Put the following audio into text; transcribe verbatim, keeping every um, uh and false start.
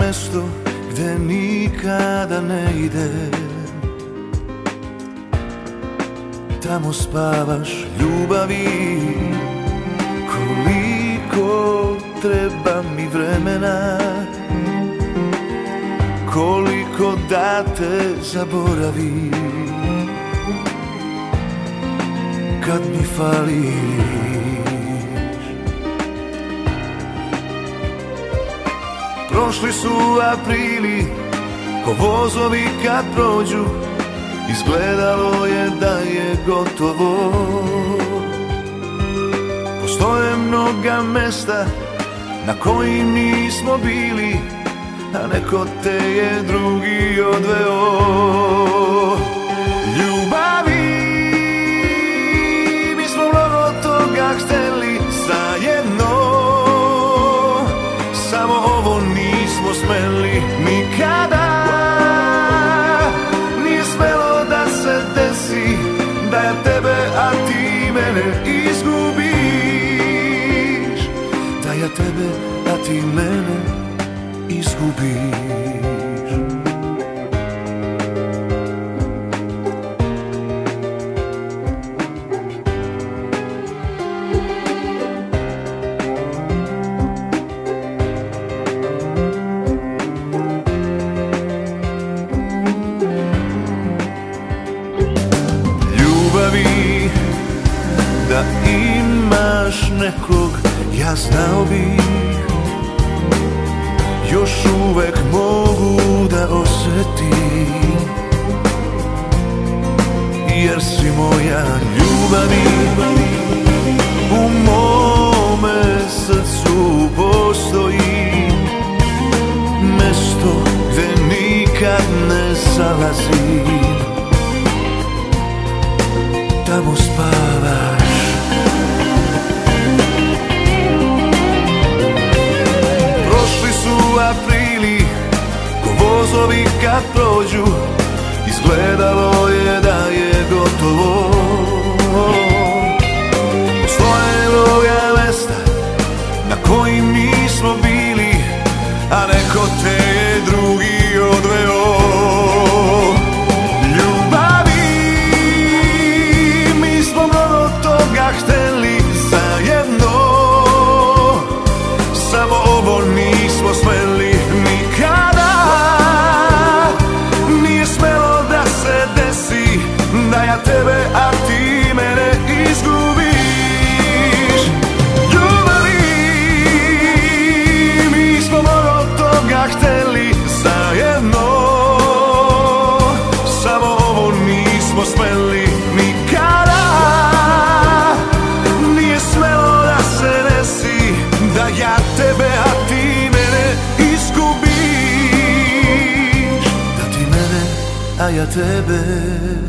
mesto gde nikada ne idem. Tamo spavaš ljubavi, koliko treba mi vremena, koliko da te zaboravim kad mi fališ. Prošli su aprili ko vozovi kad prođu, izgledalo je da je gotovo. Postoje mnoga mesta na kojim nismo bili, a neko te je drugi odveo. Ljubavi, mi smo mnogo toga hteli zajedno, samo ovo nismo smeli nikada. Nije smelo da se desi da ja tebe, a ti mene izgubiš, da ja tebe, a ti mene izgubiš. Ljubavi, da imaš nekog, ja znao bih, još uvek mogu da osjetim, jer si moja. Ljubavi, u mome srcu postoji mesto gde nikad ne zalazim. Tamo spavaš. Prošli su aprili ko vozovi kad prođu, izgledalo je da je gotovo. Postoje mnoga mesta na kojim nismo bili, a neko te je drugi odveo. Hteli zajedno, samo ovo nismo smeli nikada. Nije smelo da se desi da ja tebe, a ti mene izgubiš. Ljubavi, mi smo mnogo toga hteli zajedno, samo ovo nismo smeli nikada. Da ja tebe, a ti mene izgubiš, da ti mene, a ja tebe